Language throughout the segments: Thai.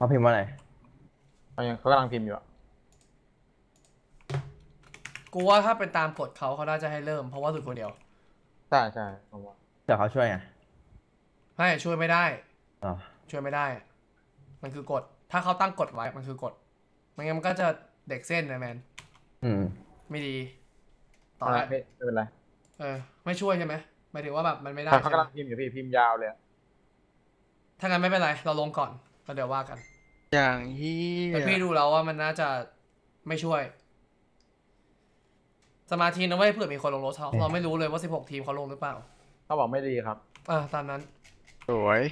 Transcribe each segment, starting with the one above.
เขาพิมพ์ว่าอะไรเขากำลังพิมพ์อยู่อะกูว่าถ้าเป็นตามกฎเขาน่าจะให้เริ่มเพราะว่าหลุดคนเดียวใช่ผมว่าเดี๋ยวเขาช่วยไงไม่ช่วยไม่ได้อ๋อช่วยไม่ได้มันคือกฎถ้าเขาตั้งกฎไว้มันคือกฎไม่งั้นมันก็จะเด็กเส้นนะแมนไม่ดีต่ออะไรแล้วไม่เป็นไรไม่ช่วยใช่ไหมหมายถึงว่าแบบมันไม่ได้เขาใช่ไหมกำลังพิมพ์อยู่พี่พิมพ์ยาวเลยถ้างั้นไม่เป็นไรเราลงก่อนแล้วเดี๋ยวว่ากันอย่างเฮีแต่ยพี่ดูแล้วว่ามันน่าจะไม่ช่วยสมาธินะเว้ยเผื่อมีคนลงรถเราไม่รู้เลยว่า16ทีมเขาลงหรือเปล่าเขาบอกไม่ดีครับตามนั้นสวย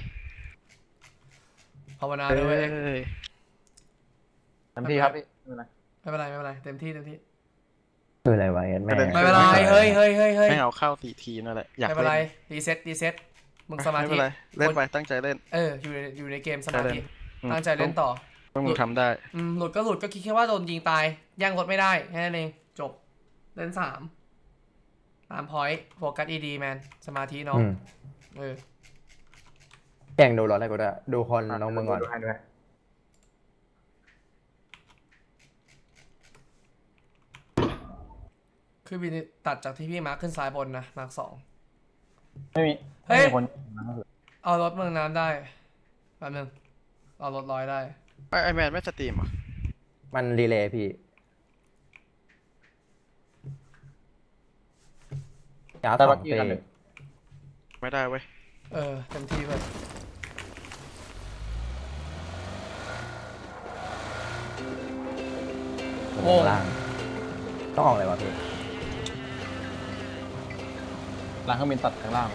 ภาวนาด้วยเเต็มที่ครับพี่ไม่เป็นไรเต็มที่คืออะไรวะยันแม่ไม่เป็นไรเฮ้ยไม่เอาเข้า4 ทีนั่นแหละอยากไม่เป็นไรเล่นรีเซ็ตมึงสมาธิเล่นไปตั้งใจเล่นอยู่ในเกมสมาธิตั้งใจเล่นต่อมึงทำได้หลุดก็คิดแค่ว่าโดนยิงตายย่างรถไม่ได้แค่นั้นเองจบเล่น3 พอยต์โฟกัสดีแมนสมาธิน้องแก่งดูรถอะไรกูด้วยดูคนน้องมึงก่อนคือบินตัดจากที่พี่มาร์คขึ้นซ้ายบนนะมาร์ค2 ไม่มีคนเอารถเมืองน้ำได้แป๊บนึงเอารถลอยได้ไอแมนไม่สตรีมอ่ะมันรีเลย์พี่ยาว2 ปีไม่ได้เว้ยเต็มที่เลยโอ้ล่างต้องออกเลยวะพี่ล่างเครื่องบินตัดข้างล่าง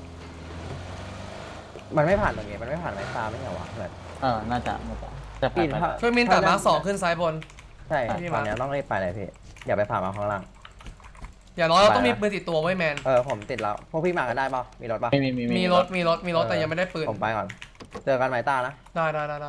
มันไม่ผ่านตรงนี้มันไม่ผ่านไม้ฟ้าไม่ใช่หรอเพื่อนน่าจะเครื่องบินตัดมาร์ค2ขึ้นซ้ายบนใช่ตอนนี้ต้องรีบไปเลยพี่อย่าไปผ่านมาข้างล่างอย่างน้อยเราต้องมีปืนติดตัวไว้แมนผมติดแล้วพวกพี่มากันได้ป่ะมีรถป่ะมีรถแต่ยังไม่ได้ปืนผมไปก่อนเจอกันไม้ตานะได้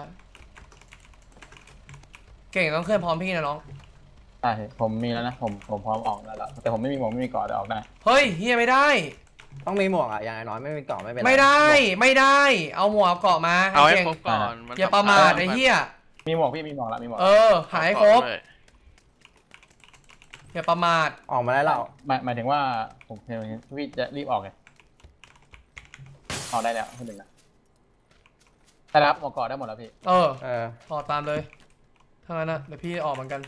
เก่งต้องเคลื่อนพร้อมพี่นะน้องใช่ผมมีแล้วนะผมพร้อมออกแล้วแต่ผมไม่มีหมวกไม่มีเกราะแต่ออกได้เฮ้ยเฮียไม่ได้ต้องมีหมวกอย่างน้อยไม่มีเกราะไม่เป็นไรไม่ได้เอาหมวกเกาะมาเอาให้ครบก่อนอย่าประมาทไอ้เฮียมีหมวกพี่มีหมวกแล้วมีหมวกหายครบอย่าประมาทออกมาได้แล้วหมายถึงว่าผมเห็นพี่จะรีบออกไงออกได้แล้วคนหนึ่งนะแต่รับหมวกเกราะได้หมดแล้วพี่ออกตามเลยถ้างั้นนะเดี๋ยวพี่ออกเหมือนกัน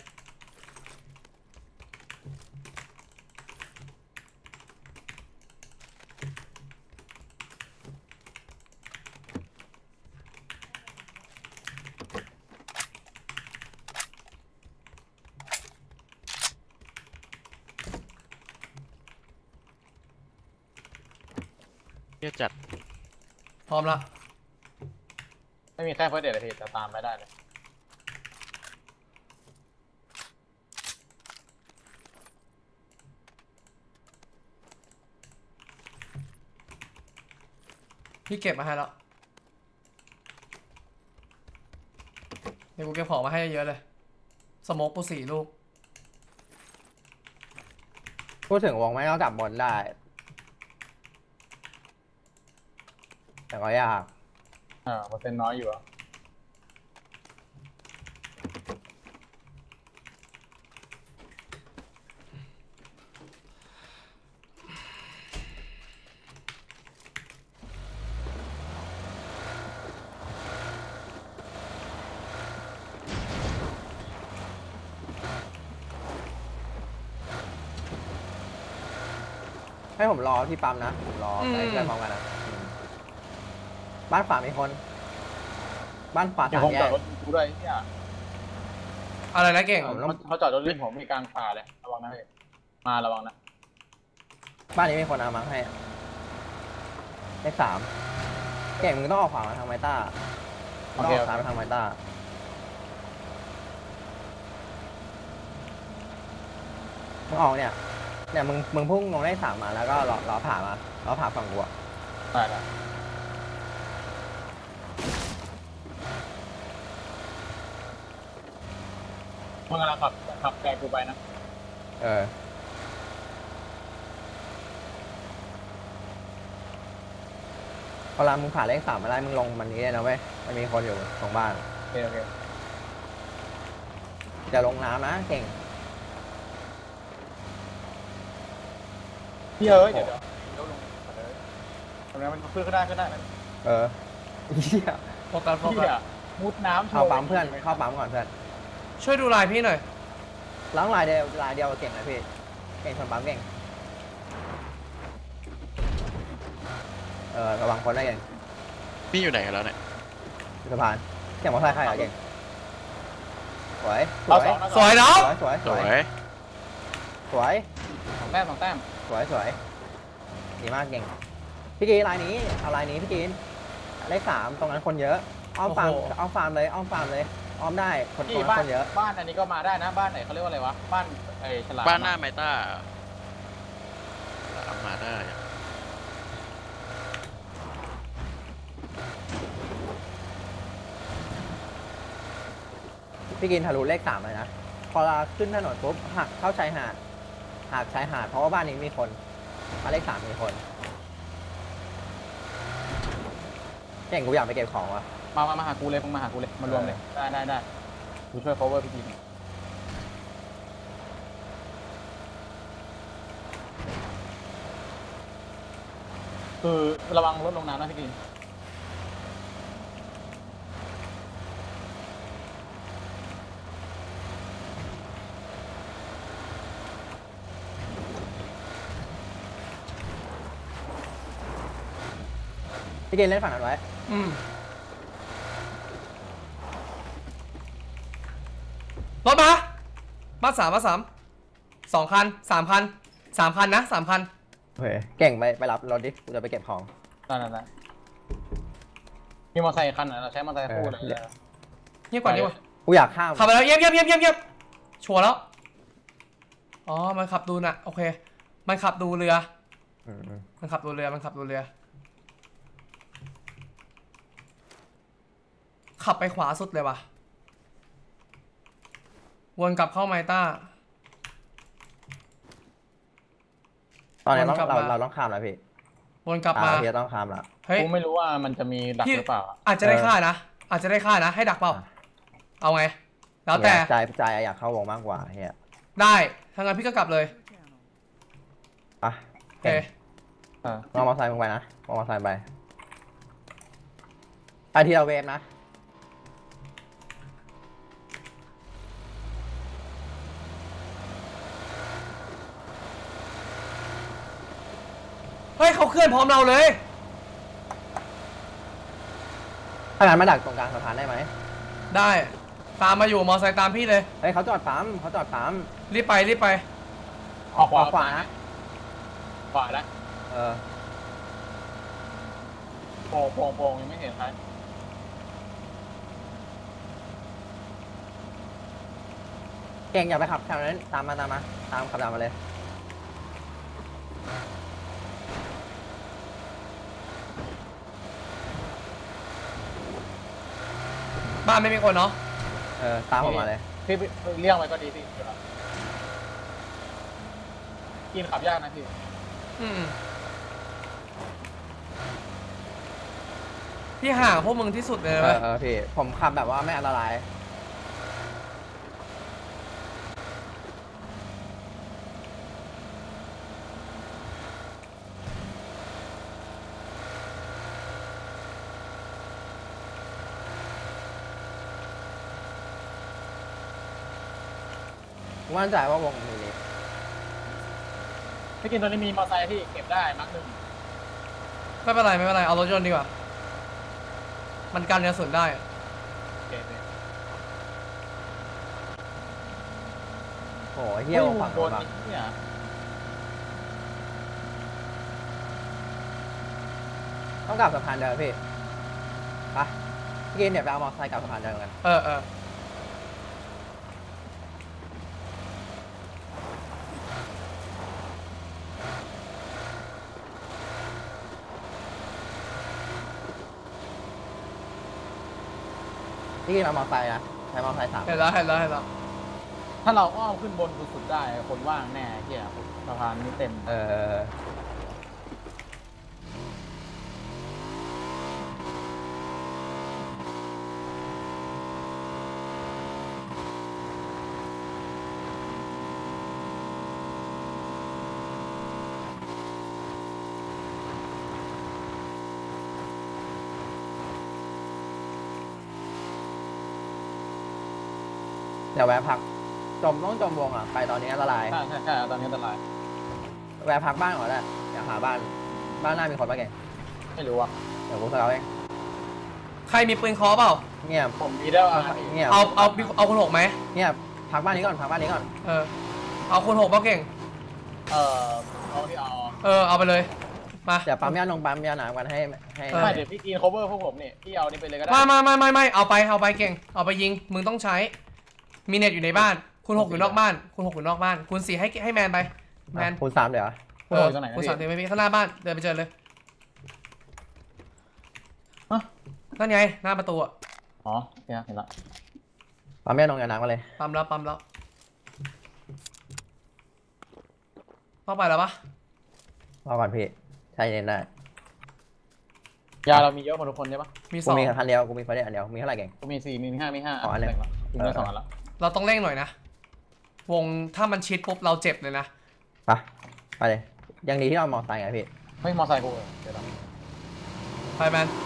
เฮียจัดพร้อมละไม่มีแค่เฟิร์สเดทเลยพี่จะตามไม่ได้เลยพี่เก็บมาให้แล้วเดี๋ยวกูเก็บของมาให้เยอะเลยสโมกกู4 ลูกพูดถึงวงไม่ต้องจับบอลได้แต่ก็ยากเปอร์เซ็นต์น้อยอยู่ให้ผมรอที่ปั๊มนะผมรอไปเพื่อนพร้อมกันนะบ้านฝามีคนบ้านฝา 3 แยกผมจอดรถกูด้วยเนี่ยอะไรนะเก่งเขาจอดรถริมผมมีกลางป่าเลยระวังนะพี่ระวังนะบ้านนี้มีคนเอามาให้เลข3เก่งมึงต้องออกขวามาทางไมต้าต้องออกซ้ายมาทางไมต้ามึงออกเนี่ยมึงพุ่งลงเลข3มาแล้วก็ล้อผ่าฝั่งกูได้มึงกำลังขับแกกูไปนะเวลามึงผ่านเลข3มาได้มึงลงมันนี้เลยนะเว้ยมันมีคนอยู่ตรงบ้านโอเคโอเคจะลงน้ำนะเก่งพี่เอ้ยเดี๋ยวลงมาเลยตรงนี้มันขึ้นก็ได้นะเออเหี้ยโฟกัสโฟพี่กัสอะมุดน้ำโชเข้าว์ปั๊มเพื่อนเข้าปั๊มก่อนเพื่อนช่วยดูลายพี่หน่อยล้างลายเดียวกับเก่งเลยพี่เก่งชนปั๊มเก่งระวังคนได้เก่งพี่อยู่ไหนกันแล้วเนี่ยสะพานเก่งมอเตอร์ไซค์ใครอ่ะเก่งสวยเราสองสวยเนาะสวยสวยสวยสองแต้มสวยดีมากเก่งพี่กีนลายนี้เอาลายนี้พี่กีนเลข3ตรงนั้นคนเยอะอ้อมฟาร์มเลยอ้อมได้คนตรงนั้นคนเยอะบ้านอันนี้ก็มาได้นะบ้านไหนเขาเรียกว่าอะไรวะบ้านฉลามบ้านหน้าไมต้ามาได้อะพี่กินทะลุเลข3เลยนะพอเราขึ้นถนนปุ๊บหักเข้าชายหาดเพราะว่าบ้านนี้มีคนมาเลข3มีคนเก่งกูอยากไปเก็บของว่ะมาหากูเลยมึงมาหากูเลยมารวมเลยได้กูช่วย cover พี่ทีมคือระวังรถลงน้ำนะพี่กินพี่กินเล่นฝั่งนั้นไว้รถมาบ้านสาม2 คัน 3 คัน 3 คันนะ3 คันโอเคเก่งไปรับรถดิกูจะไปเก็บของได้มีมอเตอร์ไซค์คันไหนเราใช้มอเตอร์ไซค์คู่เลยเงียบก่อนดีกว่ากูอยากข้ามขับไปแล้วเงียบชัวร์แล้ว อ๋อ มันขับดูน่ะ โอเค มันขับดูเรือ มันขับดูเรือ ขับไปขวาสุดเลยว่ะ วนกลับเข้าไมต้าตอนนี้วนกลับมาเราต้องข้ามแล้วพี่วนกลับมาพี่ต้องข้ามแล้วเฮ้ยกูไม่รู้ว่ามันจะมีดักหรือเปล่าอาจจะได้ค่านะ ให้ดักเปล่า เอาไง แล้วแต่ใจอยากเข้าวงมากกว่าเฮียได้ถ้างั้นพี่ก็กลับเลยไปโอเคมอเตอร์ไซค์มึงไปนะมอเตอร์ไซค์ไปที่เราเวฟนะเฮ้ยเขาเคลื่อนพร้อมเราเลยถ้างั้นมาดักตรงกลางสะพานได้ไหมได้ ตามมาอยู่มอไซค์ตามพี่เลยเฮ้ยเขาจอดปั๊มรีบไปออกขวานะขวาแล้วเออโปงยังไม่เห็นใครเก่งอย่าไปขับแถวนั้นตามขับตามมาเลยบ้านไม่มีคนเนาะตามผมมาเลยพี่เลี้ยงไว้ก็ดีพี่กินขับยากนะพี่พี่ห่างพวกมึงที่สุดเลยเว้ยพี่ผมขับแบบว่าไม่อันตรายมั่นใจว่าวงมีลิฟต์พี่กินตอนนี้มีมอเตอร์ไซค์ที่เก็บได้มั้งหนึ่งไม่เป็นไร เอารถยนต์ดีกว่า มันกันกระสุนได้เก็บเลยโอ้เหี้ยวฝั่งโดโน้นนแบบเนี่ยต้องกลับสะพานเดิมพี่ไปพี่กินเดี๋ยวไปเอามอเตอร์ไซค์กลับสะพานเดิมกันเออพี่กินเอามอเตอร์ไซค์นะใช้มอเตอร์ไซค์3 เห็นแล้วถ้าเราอ้อมขึ้นบนสุดๆได้คนว่างแน่เฮียสะพานนี้เต็มพเดี๋ยวแวะพักต้องจมวงอ่ะไปตอนนี้อันตรายใช่ตอนนี้อันตรายแวะพักบ้านก่อนแหละอยากหาบ้านหน้ามีคนปะเก่งไม่รู้อ่ะเดี๋ยวกูสเกาเองใครมีปืนเคอเปล่าเงียบผมมีได้ว่าเงียบเอาคนหกไหมเงียบพักบ้านนี้ก่อนพักบ้านนี้ก่อนเอาคนหกเปล่าเก่งเอาที่เอาเอาไปเลยมาเดี๋ยวปั๊มยาปั๊มยาหนามกันให้ไม่เดี๋ยวพี่กิน cover พวกผมนี่พี่เอานี่ไปเลยก็ได้ไม่เอาไปเก่งเอาไปยิงมึงต้องใช้มีเน็ตอยู่ในบ้านคุณหกอยู่นอกบ้านคุณหกอยู่นอกบ้านคุณสี่ให้แมนไปแมนคูณ3เดี๋ยวคุณสามเทไม่มีข้างหน้าบ้านเดินไปเจอเลยนั่นไงหน้าประตูอ่ะอ๋อเห็นละปั๊มยาหนามกันเลยปั๊มแล้วต้องไปแล้วปะรอก่อนพี่ใช่เย็นได้ยาเรามีเยอะพอทุกคนใช่ปะมีสกูองมีคันเดียวกูมีไฟเดียวอันเดียวมีเท่าไหร่เก่งกูมี4มี5มี5 อ๋ออันหนึ่งกูได้2อันละเราต้องเร่งหน่อยนะวงถ้ามันชิดปุ๊บเราเจ็บเลยนะไปเลยยังดีที่เรามองตายไงพี่เฮ้ยมอไซค์กูเดี๋ยวไปแมน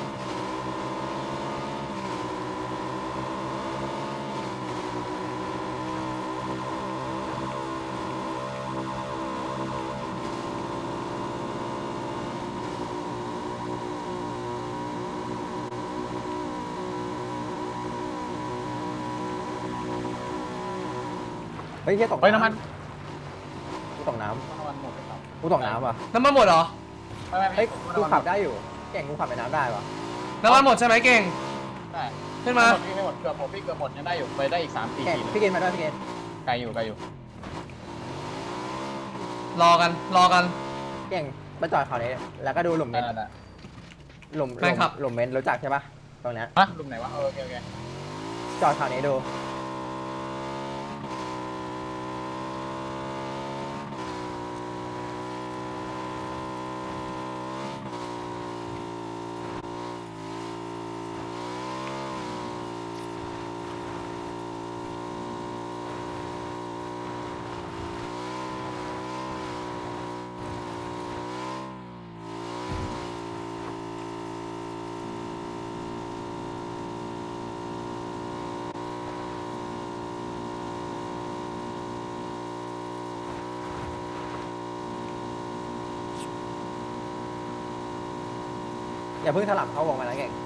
เฮ้ยตกเฮ้ยน้ำมันกูตกน้น้ำมันหมดไปครับำกูตกน้ำว่ะน้ำมันหมดเหรอเฮ้ยกูขับได้อยู่เก่งกูขับในน้ำได้ว่ะน้ำมันหมดใช่ไหมเก่งได้ขึ้นมาพี่ไม่หมดเกือบหมดพี่เกือบหมดยังได้อยู่ไปได้อีก3-4 เก่งทีพี่เกณฑ์มาด้วยพี่เกณฑ์ไกลอยู่รอกันเก่งมาจอดเขานี้แล้วก็ดูหลุมเมนได้หลุมแม่งขับหลุมเมนรู้จักใช่ปะตรงเนี้ยฮะลุมไหนวะโอเคจอดเขานี้ดูอย่าเพิ่งถลับเข้าวงมานะเก่ง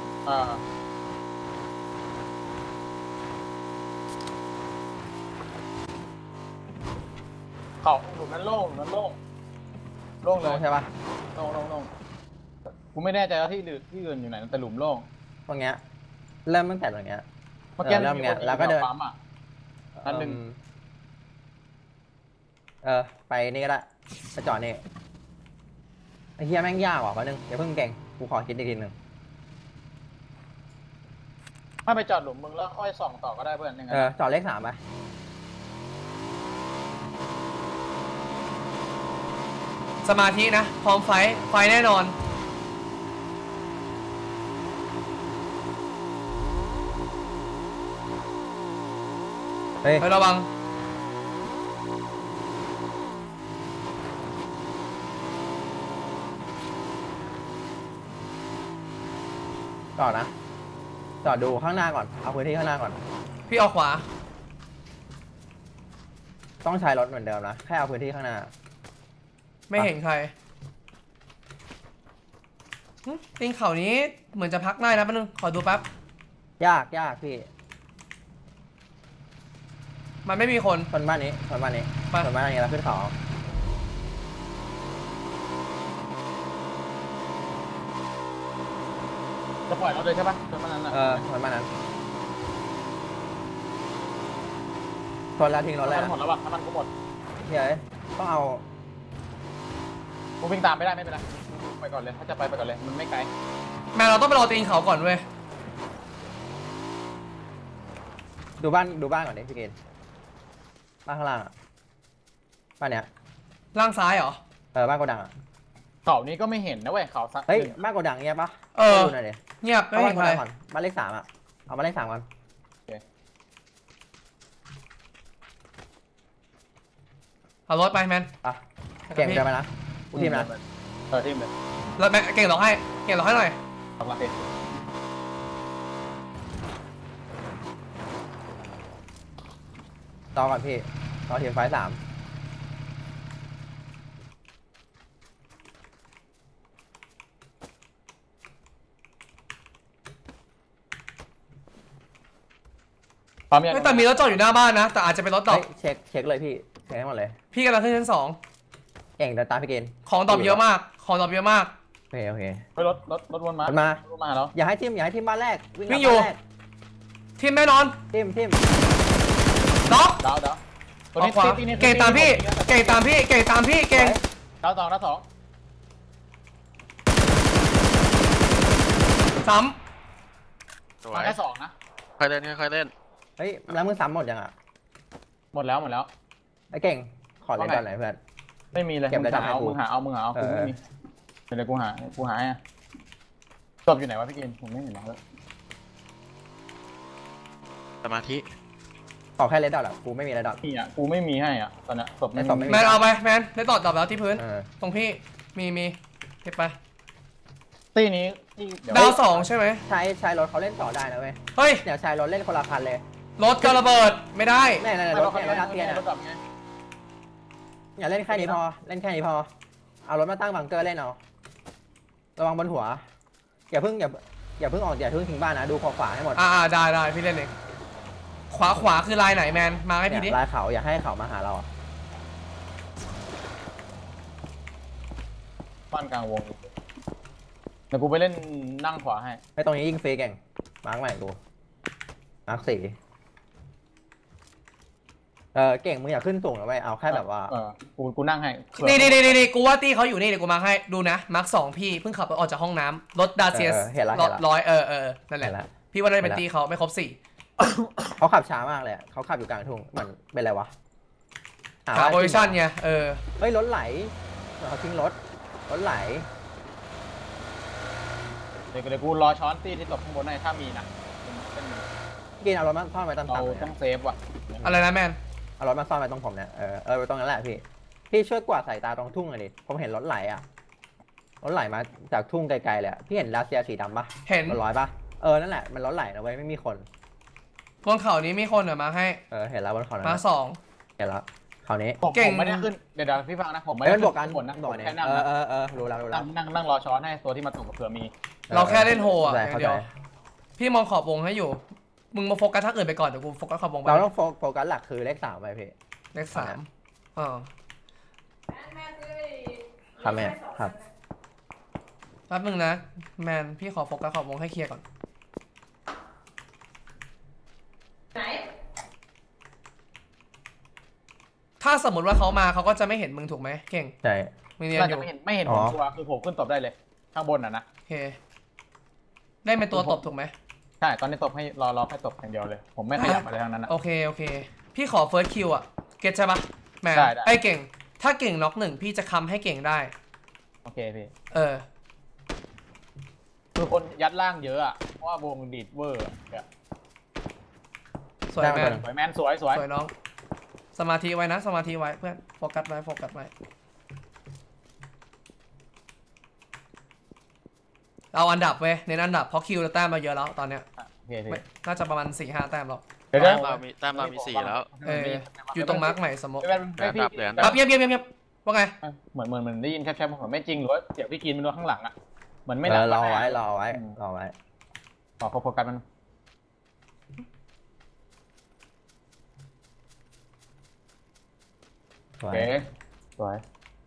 เขาหลุมนั้นโล่งเลยใช่ปะโล่งกูไม่แน่ใจว่าที่อื่นอยู่ไหนแต่หลุมโล่งตรงเนี้ยเริ่มตั้งแต่ตรงเนี้ยเมื่อกี้เริ่มเงี้ยแล้วก็เดินปั๊มอ่ะ อันหนึ่งไปนี่ก็ได้ไปจอดนี่ไอ้เฮียแม่งยากว่ะวันนึงอย่าเพิ่งเก่งกูขอคิดอีกทีหนึ่งถ้าไปจอดหลุมมึงแล้วค่อยส่องต่อก็ได้เพื่อนยังไงจอดเลข3ไปสมาธินะ พร้อมไฟแน่นอนเฮ้ยไประวังจอดนะจอดดูข้างหน้าก่อนเอาพื้นที่ข้างหน้าก่อนพี่เอาขวาต้องใช้รถเหมือนเดิมนะแค่เอาพื้นที่ข้างหน้าไม่เห็นใครตีนเขานี้เหมือนจะพักได้นะแป๊บนึงขอดูแป๊บยากพี่มันไม่มีคนคนบ้านนี้คนบ้านนี้ไปคนบ้านนี้แล้วขึ้นเขาจะปล่อยเราเลยใช่ปะจนมันนั้นอ่ะคนบ้านนั้นชนแล้วทิ้งรถเลยน้ำมันหมดแล้วป่ะน้ำมันกูหมดเฮ้ยต้องเอากูวิ่งตามไม่ได้ไม่เป็นไรไปก่อนเลยถ้าจะไปก่อนเลยมันไม่ไกลแม่เราต้องไปรอตีนเขาก่อนเว้ยดูบ้านก่อนดิพี่เกณฑ์บ้านข้างล่างอ่ะบ้านเนี้ยล่างซ้ายเหรอบ้านโกดังอ่ะเขานี้ก็ไม่เห็นนะเว้ยเขาสักเฮ้ยบ้านโกดังเงียบปะดูหน่อยดิเงียบไม่เอาเห็บ้านนโกใครดังก่อนบ้านเลข3อ่ะเอาบ้านเลข3ก่อนเอารถไปแมนเก่งเดินไปนะกูทีมนะทีมเลยแล้วแมนเก่งหลอกให้หน่อยสองหลักเองต่อก่อนพี่ต่อทีมไฟ3 ปั๊มยังไม่แต่มีรถจอดอยู่หน้าบ้านนะ แต่อาจจะเป็นรถดรอเฮ้ปยเช็คเลยพี่เช็คให้หมดเลยพี่กำลังขึ้นชั้นสองเก่งเดินตามพี่เกณฑ์ของดรอปเยอะมาก ของดรอปเยอะมากโอเคไปรถวนมามันมารถมาแล้วอย่าให้ทีมบ้านแรกวิ่งวิ่งอยู่บ้านแรกทีมแน่นอนทีมน็อกดาวออกขวาเก่งตามพี่ เก่งตามพี่ เก่งตามพี่ เก่งดาวสองซ้สวมาย แค่สองนะค่อยเล่นค่อยเล่นเฮ้ยแล้วมึงซ้ำหมดยังอ่ะหมดแล้วไอ้เก่งขอเล่นตอนไหนเพื่อนไม่มีเลยเก็บเลยมึงหาเอากูไม่มีเดี๋ยวกูหาอ่ะจบอยู่ไหนวะพี่กินผมไม่เห็นเลยสมาธิขอแค่เลดดอทอ่ะกูไม่มีเลดดอทนี่อ่ะกูไม่มีให้อ่ะตอนนี้ศพไม่ศพไม่มีำแมนเอาไปแมนได้ต่อดรอปแล้วที่พื้นเออตรงพี่ มีเก็บไปตีนี้ที่เดี๋ยวดาวสองใช่ไหมใช้รถเขาเล่นต่อได้นะเว้ยเฮ้ยเดี๋ยวใช้รถเล่นคนละคันเลยรถจะระเบิด ไม่ได้แน่รถรัสเซียน่ะรถดับไงอย่าเล่นแค่นี้พอเอารถมาตั้งบังเกอร์เล่นเอาระวังบนหัวอย่าเพิ่งออกอย่าเพิ่งทิ้งบ้านนะดูขวาให้หมดได้พี่เล่นเองขวาคือลายไหนแมน มาให้พี่ดิลายเขาอย่าให้เขามาหาเราบ้านกลางวงเดี๋ยวกูไปเล่นนั่งขวาให้ไอ้ตรงนี้ยิงฟรีเก่งมาร์กใหม่กูมาร์ก4เก่งมึงอย่าขึ้นสูงนะเว้ยเอาแค่แบบว่ากูนั่งให้นี่กูว่าตี้เขาอยู่นี่เดี๋ยวกูมาให้ดูนะมาร์คสองพี่เพิ่งขับรถออกจากห้องน้ำรถดาเซียสเห็นละร้อยนั่นแหละ พี่ว่าได้เป็นตี้เขาไม่ครบ4 เขาขับช้ามากเลยเขาขับอยู่กลางทุ่งมันเป็นไรวะหาโพซิชั่นไงเฮ้ยรถไหลเขาทิ้งรถไหลเดี๋ยวกูรอช้อนตีที่ตกข้างบนให้ถ้ามีนะกินเอารถมาซ่อนไว้ตรงเราๆต้องเซฟว่ะอะไรนะแมนเอารถมาซ่อนไว้ตรงผมเนี่ยตรงนั้นแหละพี่ช่วยกวาดสายตาตรงทุ่งหน่อยดิผมเห็นรถไหลมาจากทุ่งไกลๆเลยพี่เห็นลาเซียสีดำปะเห็นรถร้อยปะนั่นแหละมันรถไหลนะเว้ยไม่มีคนบนเขานี้มีคนเหรอมาให้เห็นแล้วบนเขานั้นมาสองเห็นแล้วคราวนี้ผมไม่ได้ขึ้นเดี๋ยวพี่ฟังนะผมไม่ได้มันบวกกันบนนะบอกเนี่ยแค่นั่งรู้แล้วนั่งรอช้อนให้ตัวที่มาตกกับเผื่อมีเราแค่เล่นโฮอ่ะเข้าเดี๋ใจยวพี่มองขอบวงให้อยู่มึงมาโฟกัสทักอื่นไปก่อนเดี๋ยวกูโฟกัสขอบวงไปเราต้องโฟกัสหลักคือเลข3ไปพี่เลข3 ครับแม่ครับแป๊บนึงนะแมนพี่ขอโฟกัสขอบวงให้เคลียร์ก่อนถ้าสมมติว่าเขามาเขาก็จะไม่เห็นมึงถูกไหมเก่งใช่มึงเรียนน่าอจะยู่ไม่เห็นผมชัวร์คือผมขึ้นตบได้เลยข้างบนนะโอเคได้เป็นตัวตบถูกไหมใช่ตอนนี้ตบให้รอให้ตบอย่างเดียวเลยผมไม่ขยับอะไรทั้งนั้นนะโอเคพี่ขอเฟิร์สคิวอ่ะเก็ตใช่ปะแมนได้ไอ้เก่งถ้าเก่งน็อก1พี่จะค้ำให้เก่งได้โอเคพี่คือคนยัดล่างเยอะอ่ะเพราะว่าวงดีดเวอร์สวยแมนสวยแมนสวยสวยน้องสมาธิไว้นะสมาธิไว้เพื่อนโฟกัสไว้เอาอันดับเว้ยเน้นอันดับเพราะคิวเราแต้มมาเยอะแล้วตอนเนี้ยโอเคพี่น่าจะประมาณ 4-5 แต้มหรอกเดี๋ยวแต้มเรามี4แล้วอยู่ตรงมาร์กใหม่สมมติเหลืออันดับเงียบว่าไงเหมือนได้ยินแคบๆผมไม่จริงหรือว่าเสียงพี่กินมันโดนข้างหลังอ่ะเหมือนไม่ดัรอไว้ขอโฟกัสมัน โอเคสวย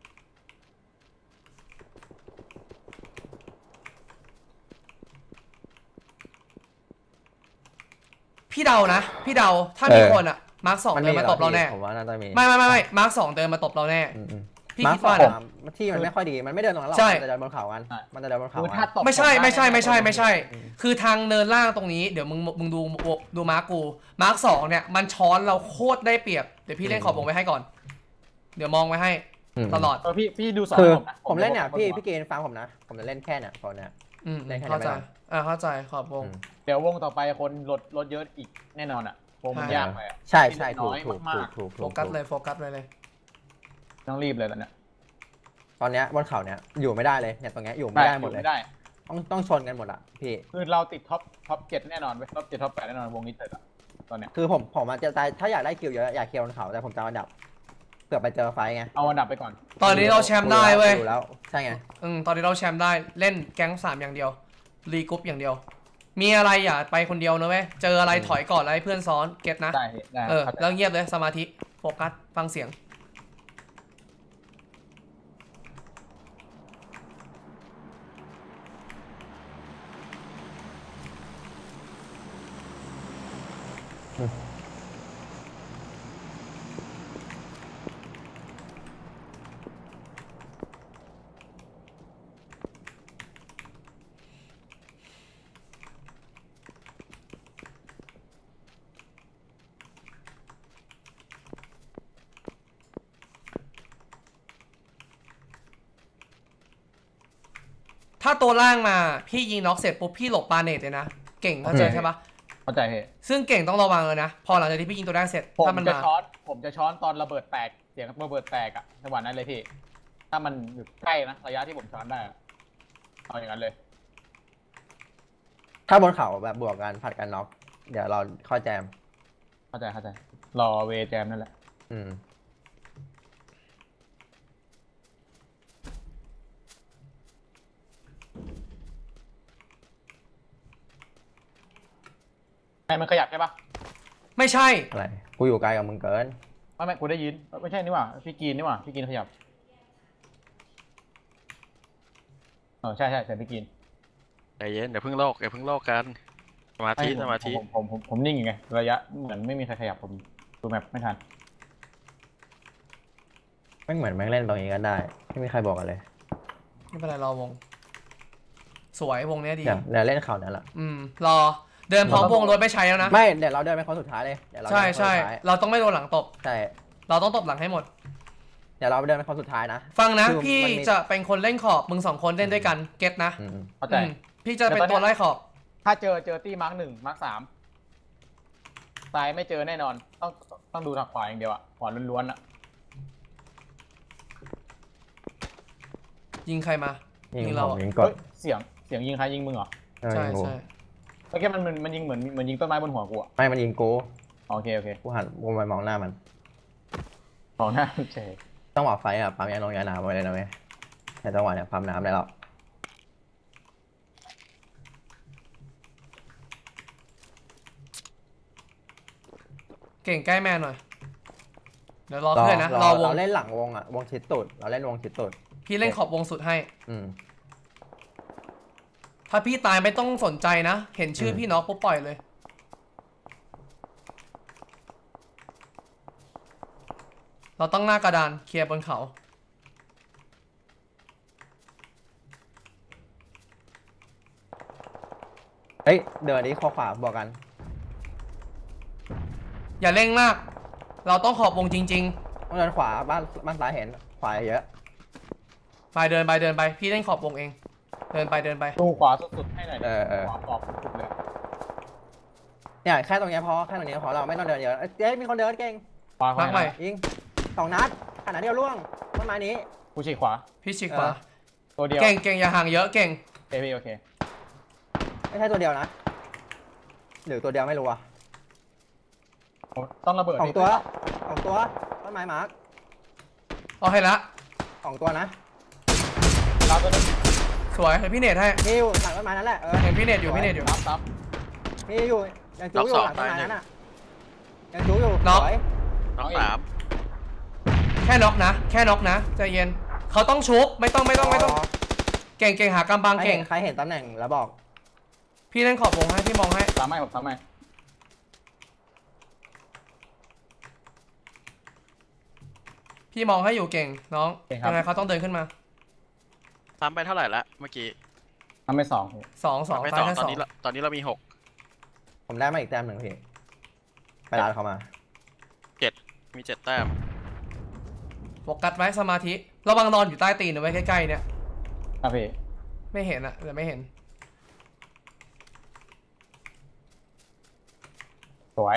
พี่เดาถ้ามีคนอ่ะมาร์ก2เดินมาตบเราแน่ผมว่าน่าจะมีไม่มาร์ก2เดินมาตบเราแน่พี่คิดว่าที่มันไม่ค่อยดีมันไม่เดินตรงนั้นหรอกมันจะเดินบนเขากันมันจะเดินบนเขาไม่ใช่คือทางเนินล่างตรงนี้เดี๋ยวมึงดูมาร์กกูมาร์ก2เนี่ยมันช้อนเราโคตรได้เปรียบเดี๋ยวพี่เล่นขอบวงไว้ให้ก่อนเดี๋ยวมองไว้ให้ตลอดพี่ดูสอนคือผมนะผมเล่นเนี่ยพี่เกณฑ์ฟังผมนะผมจะเล่นแค่เนี่ยตอนเนี้ยเข้าใจขอบวงเดี๋ยววงต่อไปคนลดเยอะอีกแน่นอนอ่ะวงมันยากไปใช่ถูกโฟกัสเลยต้องรีบเลยตอนเนี้ยตอนเนี้ยบนเขาเนี้ยอยู่ไม่ได้เลยเนี่ยตรงเนี้ยอยู่ไม่ได้หมดเลยต้องชนกันหมดอ่ะพี่คือเราติดท็อป7แน่นอนไปท็อป7ท็อป8แน่นอนวงนี้เสร็จอ่ะตอนเนี้ยคือผมจะถ้าอยากได้คิวเยอะอยากเคลียร์บนเขาแต่ผมจะเอาอันดับเผื่อไปเจอไฟไงเอาอันดับไปก่อนตอนนี้เราแชมป์ได้เว้ยดูแล้วใช่ไงตอนนี้เราแชมป์ได้เล่นแก๊ง3อย่างเดียวรีกรุ๊ปอย่างเดียว มีอะไรอย่าไปคนเดียวนะเว้ยเจออะไรถอยก่อนแล้วให้เพื่อนซ้อนเก็ตนะได้ได้แล้วเงียบเลยสมาธิโฟกัสฟังเสียงถ้าตัวล่างมาพี่ยิงน็อกเสร็จปุ๊บพี่หลบปาเนตเลยนะเก่งเข้าใจใช่ปะเข้าใจเหตุซึ่งเก่งต้องระวังเลยนะพอหลังจากที่พี่ยิงตัวแรกเสร็จผมถ้ามันจะมาช้อนตอนระเบิดแตกเสียงระเบิดแตกอะจังหวะนั้นเลยพี่ถ้ามันอยู่ใกล้นะระยะที่ผมช้อนได้เอาอย่างนั้นเลยถ้าบนเขาแบบบวกกันผัดกันน็อกเดี๋ยวเราค่อยแจมเข้าใจรอเวแจมนั่นแหละอืมให้มันขยับใช่ปะไม่ใช่อะไรกูอยู่ไกลกับมึงเกินไม่กูได้ยินไม่ใช่นี่หว่าพี่กินนี่หว่าพี่กินขยับใช่เสียงพี่กินใจเย็นเดี๋ยวเพิ่งโลกกันสมาธิสมาธิผมนิ่งอยู่ไงระยะเหมือนไม่มีใครขยับผมดูแมปไม่ทันไม่เหมือนแม่งเล่นตรงนี้ก็ได้ไม่มีใครบอกกันเลยไม่เป็นไรรอวง สวยวงเนี้ยดีเดี๋ยวเล่นเขาเนี่ยแหละรอเดินพร้อมวงรถไม่ใช้แล้วนะไม่เดี๋ยวเราเดินไปคนสุดท้ายเลยเดี๋ยวเราใช่เดินไปคนใช่สุดท้ายเราต้องไม่โดนหลังตบใช่เราต้องตบหลังให้หมดเดี๋ยวเราเดินไปคนสุดท้ายนะฟังนะคือพี่มันมีจะเป็นคนเล่นขอบมึง2 คนเล่นด้วยกันเก็ตนะอืมเข้าใจพี่จะเป็นตัวไล่ขอบถ้าเจอตี้มาร์ค1มาร์ค3ซ้ายไม่เจอแน่นอนต้องดูทางขวาอย่างเดียวอะขวาล้วนๆอะยิงใครมายิงยิงผเรามอะยิงกดเสียงยิงใครยิงมึงเหรอใช่ยิงกูใช่เมื่อกี้มันยิงเหมือนยิงต้นไม้บนหัวกูอะไม่มันยิงกูโอเคกูหันกูไปมองหน้ามันมองหน้าเฉยต้องบอกไฟอ่ะปั๊มยาลงยาน้ำไว้เลยนะเว้ยในจังหวะเนี้ยปั๊มน้ำได้แล้วเก่งใกล้แมนหน่อยเดี๋ยวรอเพื่อนนะรอวงเราเล่นหลังวงอ่ะวงชิดตุดเราเล่นวงชิดตุดพี่เล่นขอบวงสุดให้อืมถ้าพี่ตายไม่ต้องสนใจนะ เห็นชื่อพี่น็อกปุ๊บปล่อยเลย เราต้องหน้ากระดานเคลียร์บนเขาเฮ้ยเดินนี้ข้อขวาบอกกันอย่าเร่งมาก เราต้องขอบวงจริงต้องเดินขวาบ้านซ้ายเห็นขวาเยอะๆ ไปเดินไป พี่เล่นขอบวงเอง เดินไปดูขวาสุดๆให้หน่อยดิๆขวาออกสุดๆเลยเนี่ยแค่ตรงเนี้ยพอแค่ตรงเนี้ยพอเราไม่ต้องเดินเยอะเอ้ยมีคนเดินเก่งขวามาร์คใหม่ยิง2 นัดขนาดเดียวล่วงต้นไม้นี้กูฉีกขวาพี่ชิกขวาตัวเดียวเก่งอย่าห่างเยอะเก่งโอเคไม่ใช่ตัวเดียวนะหรือตัวเดียวไม่รู้อ่ะต้องระเบิด 2 ตัวต้นไม้มาร์คโอเคละ 2 ตัวนะรับตัวนึงสวยเดี๋ยวพี่เนตให้นี่อยู่หลังต้นไม้นั่นแหละเห็นพี่เนตอยู่รับนี่อยู่ยังจู้อยู่หลังต้นไม้นั้นอ่ะยังจู้อยู่น็อกสวยน้อง3 แค่น็อกนะใจเย็นเขาต้องชุบไม่ต้อง เก่งหากำบังเก่งใครเห็นตำแหน่งแล้วบอกพี่เล่นขอบวงให้พี่มองให้สามไม่พี่มองให้อยู่เก่งน้องยังไงเขาต้องเดินขึ้นมาซ้ำไปเท่าไหร่ละเมื่อกี้ทำไป2 2 ไม่ตาย 2 แค่ตอน 2 นี้ตอนนี้เรามีผมได้มาอีกแต้มหนึ่งพี่ไปร้านเขามา 6 มี 7 แต้มโฟกัสไว้สมาธิระวังนอนอยู่ใต้ตีนเอาไว้ใกล้ๆเนี่ยครับพี่ไม่เห็นอะแต่ไม่เห็นสวย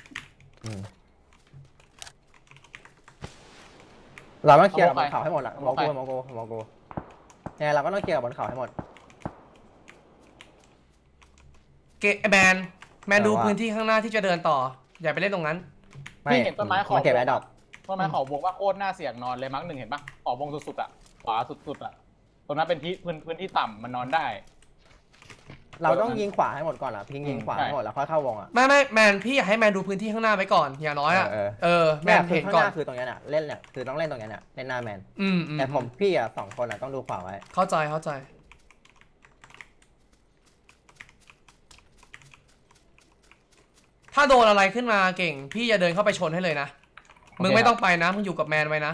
เราต้องเคลียร์บนเขาให้หมดอ่ะมองกูเนี่ยเราก็ต้องเคลียร์บนเขาให้หมดแมนดูพื้นที่ข้างหน้าที่จะเดินต่ออย่าไปเล่นตรงนั้นไม่พี่เห็นต้นไม้ขอบมันเก็บไว้ดอกต้นไม้ขอบวงว่าโคตรน่าเสี่ยงนอนเลยมั้งหนึ่งเห็นปะขอบวงสุดๆอ่ะขวาสุดๆอ่ะตรงนั้นเป็นที่พื้นที่ต่ำมันนอนได้เราต้องยิงขวาให้หมดก่อนอ่ะพิงยิงขวาให้หมดแล้วค่อยเข้าวงอ่ะไม่แมนพี่อยากให้แมนดูพื้นที่ข้างหน้าไว้ก่อนอย่างน้อยอ่ะแมนคือเห็นข้างก่หอนน้าคือตรงนี้น่ะเล่นเนี่ยคือต้องเล่นตรงนี้น่ะเล่นหน้าแมนอืมแต่ผมพี่อ่ะ2 คนอ่ะต้องดูขวาไว้เข้าใจถ้าโดนอะไรขึ้นมาเก่งพี่จะเดินเข้าไปชนให้เลยนะมึงไม่ต้องไปนะมึงอยู่กับแมนไว้นะ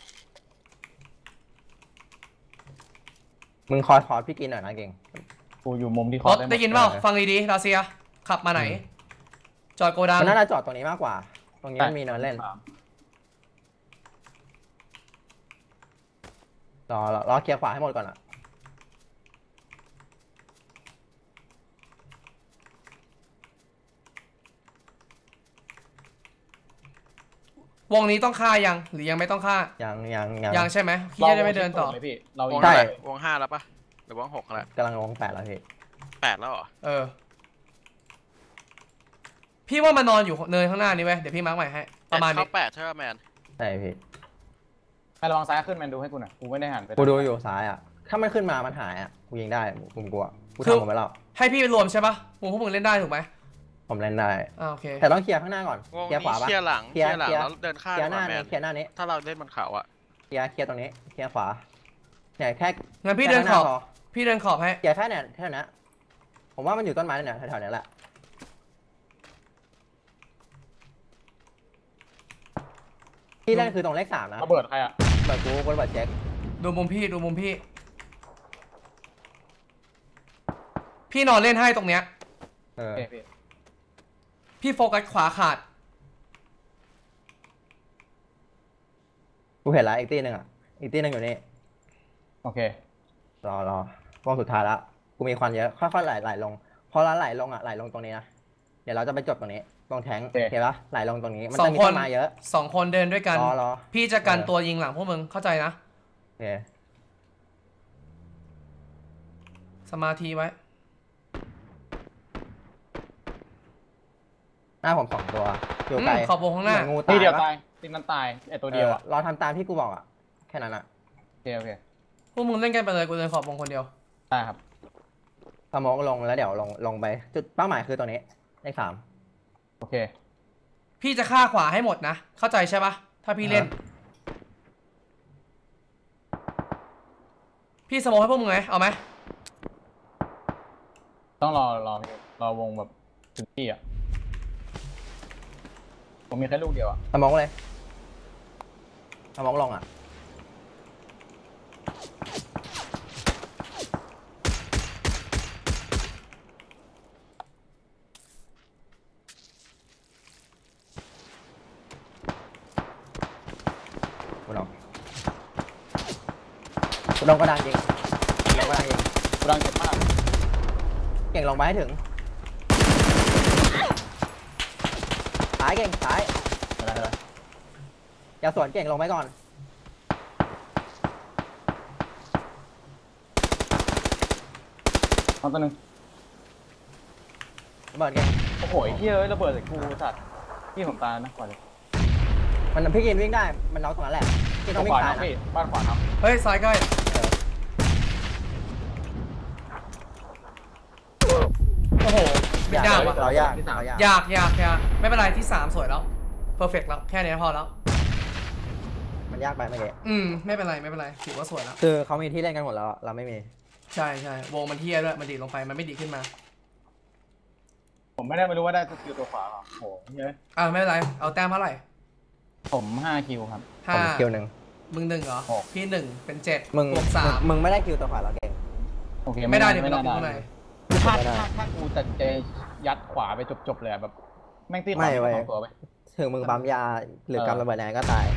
มึงคอยพี่กินหน่อยนะเก่งกูอยู่มุมที่รคอถได้ยินเปล่าฟังดีๆรัสเซียขับมาไหน จอดโกดังมันน่าจะจอดตรงนี้มากกว่า ตรงนี้มันมีเนินเล่นรอเคลียร์ขวาให้หมดก่อนอ่ะวงนี้ต้องฆ่ายังหรือยังไม่ต้องฆ่ายังใช่ไหมพี่จะได้ไม่เดินต่อเลยพี่เราวงใช่เท่าไหร่วง5แล้วปะหรือวง6แล้วกำลังลง8แล้วพี่ 8แล้วเหรอพี่ว่ามันนอนอยู่เนินข้างหน้านี้เว้ยเดี๋ยวพี่มาร์กใหม่ให้ประมาณนี้เข้า8ใช่ป่ะแมนใช่พี่ให้ระวังซ้ายขึ้นแมนดูให้กูหน่อยกูไม่ได้หันไปกูดูอยู่ซ้ายอ่ะถ้ามันขึ้นมามันหายอ่ะกูยิงได้กูกลัวกูทำผมไปแล้วให้พี่ไปรวมใช่ปะวงพวกมึงเล่นได้ถูกไหมผมเล่นได้โอเคแต่ต้องเคลียร์ข้างหน้าก่อนวงเคลียร์ขวานี้ปะเคลียร์หลังเคลียร์แล้วเดินข้ามเคลียร์หน้าแมนี้นเคลียร์หน้านี้ถ้าเราเล่นบนเขาอะเคลียร์ตรงนี้เคลียร์ขวาเนี่ยแค่งั้นพี่เดินขอบพี่เดินขอบให้เคลียร์แค่เนี่ยแค่นั้นผมว่ามันอยู่ต้นไม้เนี่ยแถวๆนี้แหละที่เล่นคือตรงเลข3นะระเบิดใครอ่ะเปิดกูระเบิดเช็คดูมุมพี่พี่นอนเล่นให้ตรงเนี้ยเออโอเคพี่พี่โฟกัสขวาขาดกูเห็นแล้วอีกตีหนึ่งอ่ะอีกตีหนึ่งอยู่นี่โอเครอวงสุดท้ายแล้วกูมีควันเยอะค่อยๆไหลลงพอเราไหลลงอ่ะไหลลงตรงนี้นะเดี๋ยวเราจะไปจบตรงนี้ตรงแทงโอเคเห็นปะไหลลงตรงนี้มันสอจะงมีคนต้นไม้เยอะ 2 คนเดินด้วยกันรอพี่จะกันเออตัวยิงหลังพวกมึงเข้าใจนะโอเคสมาธิไว้หน้าผม2 ตัวอยู่ไกลขอบวงข้างหน้าเหมือนงูตีตายเดียวปะตายตีมันตายไอตัวเดียวอ่ะรอทำตามที่กูบอกอ่ะแค่นั้นอ่ะโอเคพวกมึงเล่นกันไปเลยกูเดินขอบวงคนเดียวได้ครับสมองลงแล้วเดี๋ยวลงไปจุดเป้าหมายคือตัวนี้เลข3 โอเคพี่จะฆ่าขวาให้หมดนะเข้าใจใช่ปะถ้าพี่เล่น พี่สโมองให้พวกมึงไหมเอาไหมต้องรอวงแบบถึงที่อ่ะผมมีแค่ลูกเดียวอ่ะสมองเลยสมองลงอ่ะกูลงกระดานยิงลงกระดานยิงกูดังเจ็บมากเก่งลงไปให้ถึงซ้ายเก่งซ้ายอะไรอย่าสวนเก่งลงไปก่อนตอนตัวนึงระเบิดเก่งโอ้โหเฮียระเบิดใส่กูสัตว์พี่ผมตายนะก่อนเลยมันพี่กินวิ่งได้มันน็อกตรงนั้นแหละพี่ต้องวิ่ขงวาซ้านะยนะพี่บ้านขวาครับเฮ้ยซ้ายใกล้โอ้โหไม่ยากว่ะเรายากยากไม่เป็นไรที่3สวยแล้วเพอร์เฟกแล้วแค่นี้พอแล้วมันยากไปเมื่อกี้ไม่เป็นไรถือว่าสวยแล้วคือเขามีที่เล่นกันหมดแล้วเราไม่มีใช่วงมันเทียด้วยมันดีดลงไปมันไม่ดีขึ้นมาผมไม่รู้ว่าได้สกิลตัวขวาหรอโอ้โหเยอะไม่เป็นไรเอาแต้มเท่าไหร่ผม5 คิวครับผมคิวหนึ่งมึง1เหรอ 6 พี่1เป็น7 มึงบวกมึงไม่ได้คิวตัวขวาเราเก่งโอเค 3ไม่ได้เดี๋ยวมันล็อกข้างในถ้ากูตัดใจยัดขวาไปจบเลยแบบแม่งตีขวา2 ตัวไปถึงมึงปั๊มยาหรือกำระเบิดแรงก็ตาย